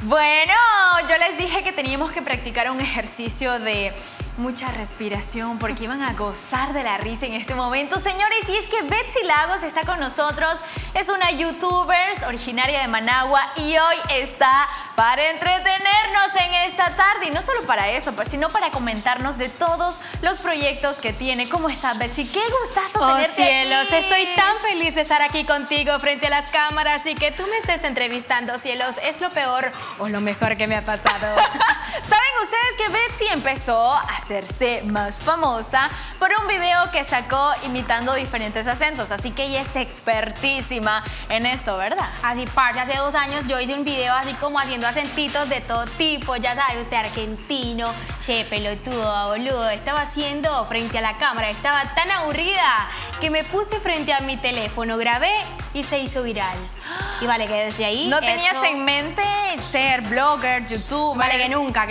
Bueno, yo les dije que teníamos que practicar un ejercicio de mucha respiración porque iban a gozar de la risa en este momento. Señores, y es que Betsy Lagos está con nosotros. Es una youtuber originaria de Managua y hoy está para entretenernos en esta tarde. Y no solo para eso, sino para comentarnos de todos los proyectos que tiene. ¿Cómo estás, Betsy? ¡Qué gustazo tenerte cielos! aquí! Estoy tan feliz de estar aquí contigo frente a las cámaras y que tú me estés entrevistando, cielos. Es lo peor o lo mejor que me ha pasado. ¿Saben ustedes que Betsy empezó a hacerse más famosa por un video que sacó imitando diferentes acentos? Así que ella es expertísima en esto, ¿verdad? Así, parce, hace 2 años yo hice un video así como haciendo acentitos de todo tipo, ya sabe usted, argentino, che, pelotudo, boludo. Estaba haciendo frente a la cámara, estaba tan aburrida que me puse frente a mi teléfono, grabé y se hizo viral. Y vale, que desde ahí... ¿No tenías en mente ser blogger, youtuber? Vale, que nunca.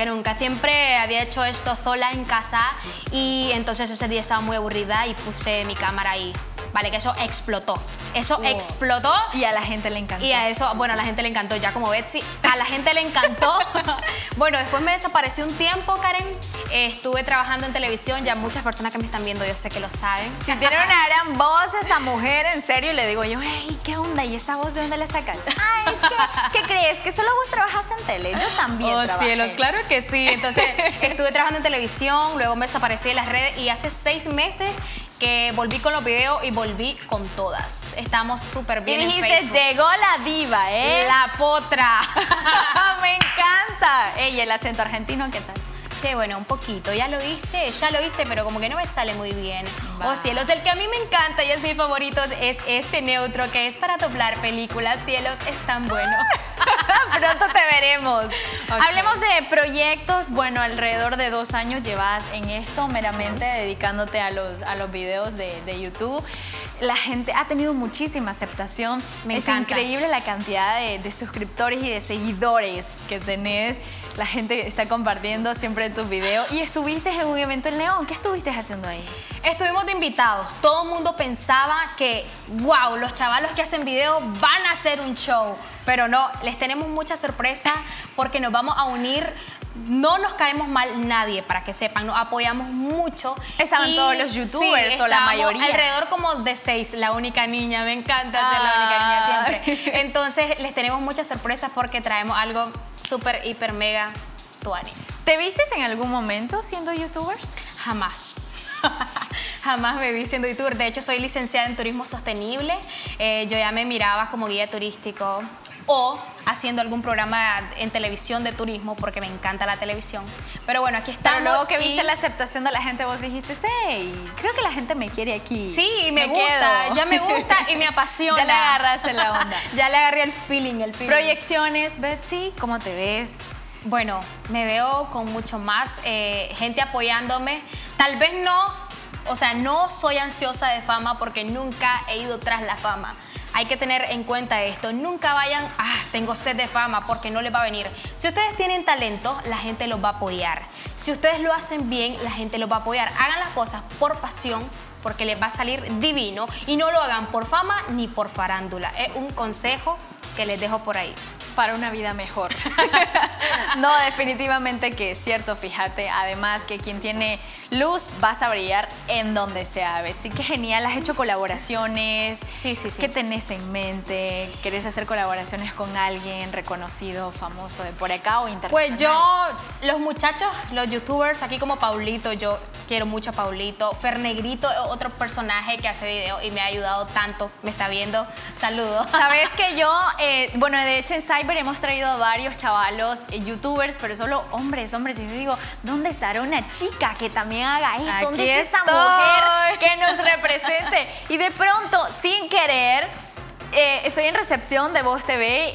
Siempre había hecho esto sola en casa y entonces ese día estaba muy aburrida y puse mi cámara ahí. Vale, que eso explotó. Eso explotó. Y a la gente le encantó. Y a eso, bueno, a la gente le encantó, ya como Betsy. A la gente le encantó. Bueno, después me desaparecí un tiempo, Karen. Estuve trabajando en televisión. Ya muchas personas que me están viendo, yo sé que lo saben. Si tiene una gran voz esa mujer, en serio, le digo yo, hey, ¿qué onda? ¿Y esa voz de dónde la sacas? Ah, es que, ¿qué crees? ¿Que solo vos trabajas en tele? Yo también trabajé. Cielos, claro que sí. Entonces, estuve trabajando en televisión, luego me desaparecí de las redes y hace 6 meses que volví con los videos y volví con todas. Estamos súper bien en dijiste, Facebook. llegó la diva, ¿eh? La potra. Me encanta. Ey, el acento argentino, ¿qué tal? Che, bueno, un poquito. Ya lo hice, pero como que no me sale muy bien. Va. Oh, cielos, el que a mí me encanta y es mi favorito es este neutro que es para doblar películas. Cielos, es tan bueno. Pronto te veremos. Okay. Hablemos de proyectos. Bueno, alrededor de 2 años llevas en esto, meramente dedicándote a los videos de YouTube. La gente ha tenido muchísima aceptación. Me es encanta. increíble la cantidad de suscriptores y de seguidores que tenés. La gente está compartiendo siempre tus videos. Y estuviste en un evento en León. ¿Qué estuviste haciendo ahí? Estuvimos de invitados. Todo el mundo pensaba que, wow, los chavalos que hacen videos van a hacer un show. Pero no, les tenemos mucha sorpresa porque nos vamos a unir. No nos caemos mal nadie, para que sepan, nos apoyamos mucho. Estaban todos los youtubers, sí, o la mayoría. Alrededor como de 6, la única niña, me encanta ser la única niña siempre. Entonces les tenemos muchas sorpresas porque traemos algo súper, hiper, mega tuani. ¿Te vistes en algún momento siendo youtuber? Jamás. Jamás me vi siendo youtuber. De hecho, soy licenciada en turismo sostenible. Yo ya me miraba como guía turístico o haciendo algún programa en televisión de turismo porque me encanta la televisión. Pero bueno, aquí estamos. Pero luego que viste la aceptación de la gente, vos dijiste, hey, creo que la gente me quiere aquí. Sí, me gusta, ya me gusta y me apasiona. Ya le agarraste la onda. Ya le agarré el feeling. Proyecciones, Betsy, ¿cómo te ves? Bueno, me veo con mucho más gente apoyándome. Tal vez no, o sea, no soy ansiosa de fama porque nunca he ido tras la fama. Hay que tener en cuenta esto. Nunca vayan, tengo sed de fama, porque no les va a venir. Si ustedes tienen talento, la gente los va a apoyar. Si ustedes lo hacen bien, la gente los va a apoyar. Hagan las cosas por pasión, porque les va a salir divino. Y no lo hagan por fama ni por farándula. Es un consejo que les dejo por ahí. Para una vida mejor. No, definitivamente que es cierto, fíjate. Además que quien tiene luz vas a brillar en donde sea, Betsy. Qué genial, has hecho colaboraciones. Sí. ¿Qué tenés en mente? ¿Querés hacer colaboraciones con alguien reconocido, famoso de por acá o internacional? Pues yo, los muchachos, los youtubers, aquí como Paulito, yo quiero mucho a Paulito. Fernegrito, otro personaje que hace video y me ha ayudado tanto. Me está viendo. Saludos. Sabes que yo, bueno, de hecho en Cyber hemos traído a varios chavalos youtubers, pero solo hombres. Y yo digo, ¿dónde estará una chica que también haga esto? ¿Dónde está esa mujer que nos represente? Y de pronto, sin querer, estoy en recepción de Voz TV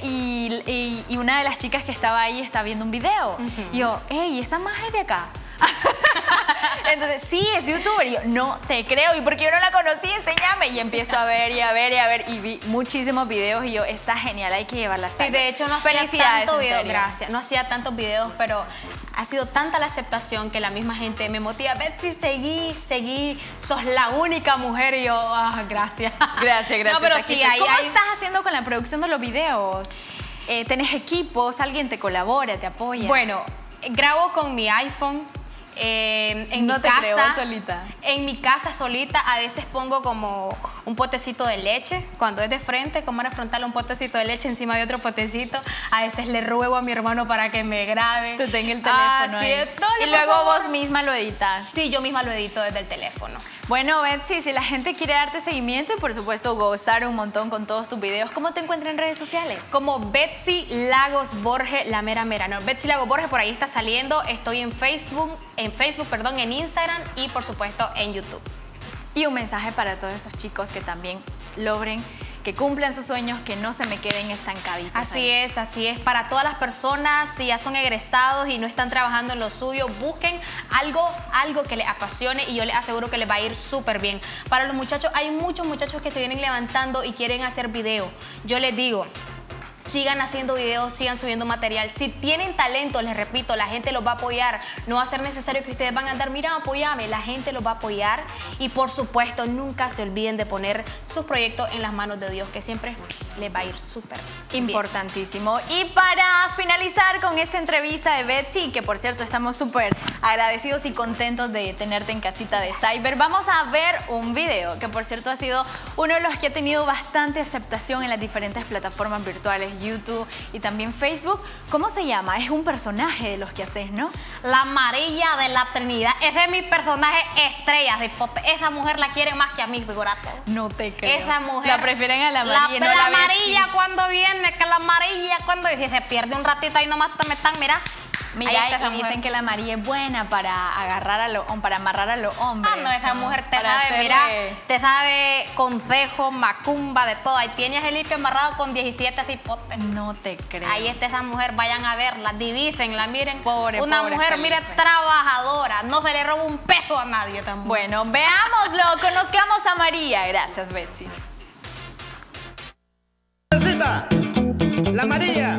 y una de las chicas que estaba ahí está viendo un video. Y yo, hey, esa maja es de acá. Entonces, sí, es youtuber. Y yo, no te creo. ¿Y porque yo no la conocí? Enséñame. Y empiezo a ver y a ver y a ver. Y vi muchísimos videos y yo, está genial, hay que llevarla a Sí, de hecho no hacía tanto video, gracias. No hacía tantos videos, pero ha sido tanta la aceptación que la misma gente me motiva. Betsy, seguí, sos la única mujer. Y yo, gracias. Gracias. No, pero sí, ¿Cómo estás haciendo con la producción de los videos? ¿Tenés equipos? ¿Alguien te colabora, te apoya? Bueno, grabo con mi iPhone. En no mi te casa, creo, solita. En mi casa solita a veces pongo como un potecito de leche, cuando es de frente, como era frontal, un potecito de leche encima de otro potecito. A veces le ruego a mi hermano para que me grabe. Te tenga el teléfono ahí. Y luego vos misma lo editas. Sí, yo misma lo edito desde el teléfono. Bueno, Betsy, si la gente quiere darte seguimiento y por supuesto gozar un montón con todos tus videos, ¿cómo te encuentran en redes sociales? Como Betsy Lagos Borge, la mera mera. No, Betsy Lagos Borge, por ahí está saliendo. Estoy en Facebook, en Instagram y por supuesto en YouTube. Y un mensaje para todos esos chicos que también logren, que cumplan sus sueños, que no se me queden estancaditos. Así es. Para todas las personas, si ya son egresados y no están trabajando en lo suyo, busquen algo que les apasione y yo les aseguro que les va a ir súper bien. Para los muchachos, hay muchos muchachos que se vienen levantando y quieren hacer video. Yo les digo, sigan haciendo videos, sigan subiendo material. Si tienen talento, les repito, la gente los va a apoyar. No va a ser necesario que ustedes van a andar, mira, apóyame. La gente los va a apoyar y por supuesto nunca se olviden de poner sus proyectos en las manos de Dios, que siempre les va a ir súper importantísimo. Y para finalizar con esta entrevista de Betsy, que por cierto estamos súper agradecidos y contentos de tenerte en casita de Cyber, vamos a ver un video que por cierto ha sido uno de los que ha tenido bastante aceptación en las diferentes plataformas virtuales, YouTube y también Facebook. ¿Cómo se llama? Es un personaje de los que haces, ¿no? La María de la Trinidad. Es de mis personajes estrellas. Esa mujer la quieren más que a mí, figurate. No te creo. Esa mujer. La prefieren a la María. La amarilla cuando viene, que la amarilla cuando... Y si se pierde un ratito ahí nomás me están, mira. Mira, y dicen que la María es buena para para amarrar a los hombres. Ah, no, esa mujer te sabe, mira, te sabe consejos, macumba, de todo. Ahí tienes el Felipe amarrado con 17 cipotes. No te creo. Ahí está esa mujer, vayan a verla, divísenla, miren. Una mujer, Felipe. mire, trabajadora, no se le roba un peso a nadie tampoco. Bueno, veámoslo, conozcamos a María. Gracias, Betsy. La María.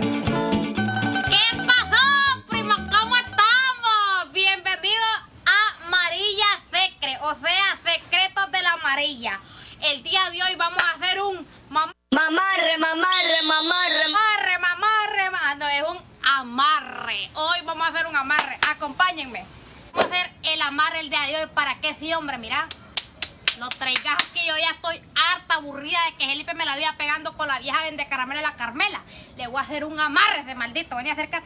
El día de hoy vamos a hacer un mamarre. No, es un amarre. Hoy vamos a hacer un amarre. Acompáñenme. Vamos a hacer el amarre el día de hoy. ¿Para qué? Sí, hombre, mira. Los traigajos que yo ya estoy harta, aburrida de que Felipe me la viva pegando con la vieja vende caramela, la Carmela. Le voy a hacer un amarre de maldito. Vení, acércate.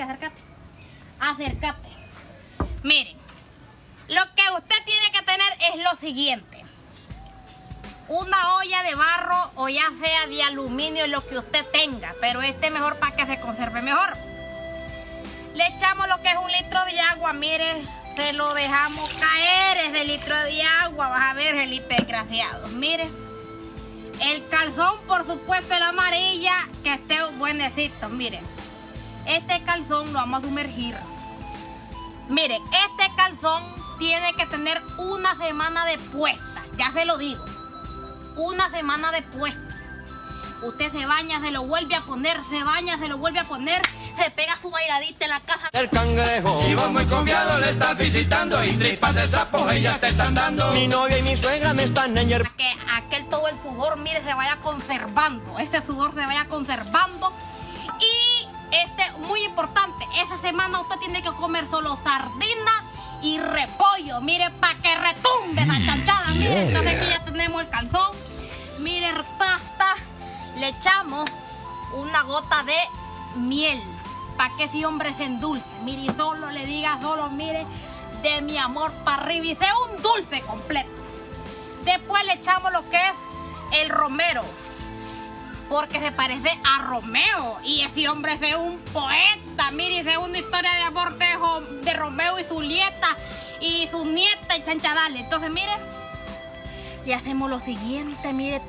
Miren, lo que usted tiene que tener es lo siguiente. Una olla de barro o ya sea de aluminio, lo que usted tenga, pero mejor para que se conserve mejor. Le echamos lo que es 1 litro de agua, mire, se lo dejamos caer ese litro de agua, vas a ver, Felipe, desgraciado. Mire, el calzón, por supuesto, el amarilla, que esté buenecito, mire. Este calzón lo vamos a sumergir. Mire, este calzón tiene que tener 1 semana de puesta, ya se lo digo. 1 semana de puesta. Usted se baña, se lo vuelve a poner, se baña, se lo vuelve a poner, se pega su bailadita en la casa. El cangrejo iba muy confiado, le estás visitando y tripas de sapos ellas te están dando. Mi novia y mi suegra me están para que aquel todo el sudor, mire, se vaya conservando. Este sudor se vaya conservando. Y muy importante, esa semana usted tiene que comer solo sardina y repollo, mire, para que retumbe esa chanchada, mire. Entonces aquí ya tenemos el calzón, mire, le echamos 1 gota de miel, para que ese hombre se endulce, mire, y solo le diga, mire, de mi amor para arriba y sea un dulce completo. Después le echamos lo que es el romero, porque se parece a Romeo y ese hombre es un poeta, mire, es una historia de amor de Romeo y Julieta y su nieta y chanchadale. Entonces, mire, le hacemos lo siguiente, mire,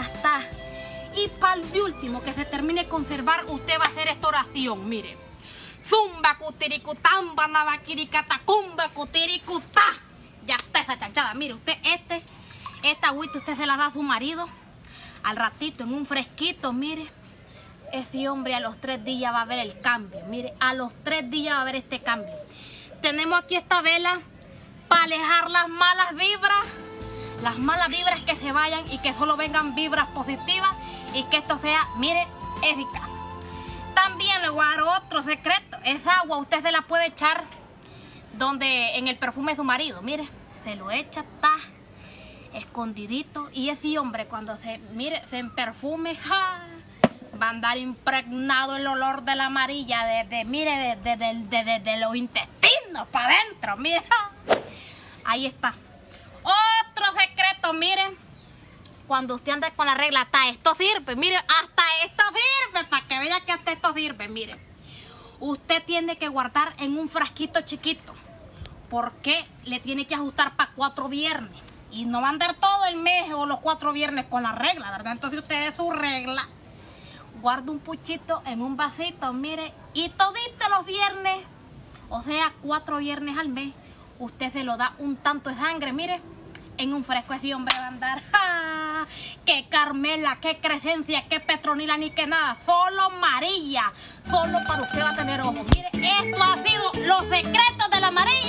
y para el último que se termine de conservar, usted va a hacer esta oración, mire. Zumba cutiricutamba navaquiricatacumba cutiricutá. Ya está esa chanchada, mire, usted esta agüita usted se la da a su marido. Al ratito, en un fresquito, mire, ese hombre a los 3 días va a ver el cambio. Mire, a los 3 días va a ver este cambio. Tenemos aquí esta vela para alejar las malas vibras que se vayan y que solo vengan vibras positivas y que esto sea, mire, eficaz. también le voy a dar otro secreto. Esa agua usted se la puede echar en el perfume de su marido. Mire, se lo echa, está escondidito. Y ese hombre cuando se perfume, ¡ja!, va a andar impregnado el olor de la amarilla, de los intestinos para adentro, mire. Ahí está. Otro secreto, mire. Cuando usted anda con la regla, hasta esto sirve, mire, hasta esto sirve, para que vea que hasta esto sirve, mire. Usted tiene que guardar en un frasquito chiquito, porque le tiene que ajustar para 4 viernes. Y no va a andar todo el mes o los 4 viernes con la regla, ¿verdad? Entonces usted de su regla guarda un puchito en un vasito, mire, y todito los viernes, o sea, 4 viernes al mes, usted se lo da un tanto de sangre, mire, en un fresco. Ese hombre va a andar, ¡ja!, ¡qué Carmela, qué Crescencia, qué Petronila, ni que nada! Solo María, solo para usted va a tener ojo. Mire, esto ha sido los secretos de la María.